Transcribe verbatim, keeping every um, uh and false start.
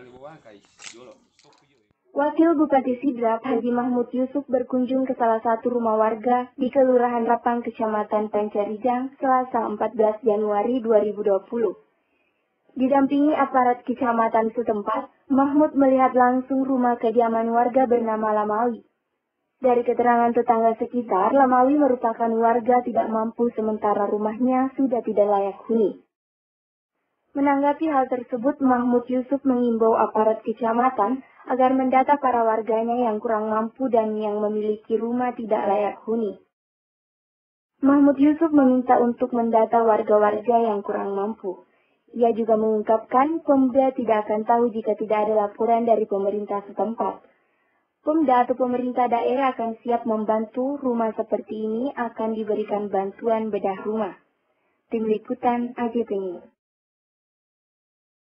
Wakil Bupati Sidrap Haji Mahmud Yusuf berkunjung ke salah satu rumah warga di Kelurahan Rapang, Kecamatan Pancarijang, Selasa empat belas Januari dua ribu dua puluh. Didampingi aparat kecamatan setempat, Mahmud melihat langsung rumah kediaman warga bernama Lamawi. Dari keterangan tetangga sekitar, Lamawi merupakan warga tidak mampu sementara rumahnya sudah tidak layak huni. Menanggapi hal tersebut, Mahmud Yusuf mengimbau aparat kecamatan agar mendata para warganya yang kurang mampu dan yang memiliki rumah tidak layak huni. Mahmud Yusuf meminta untuk mendata warga-warga yang kurang mampu. Ia juga mengungkapkan Pemda tidak akan tahu jika tidak ada laporan dari pemerintah setempat. Pemda atau pemerintah daerah akan siap membantu rumah seperti ini akan diberikan bantuan bedah rumah. Tim Liputan A J P News.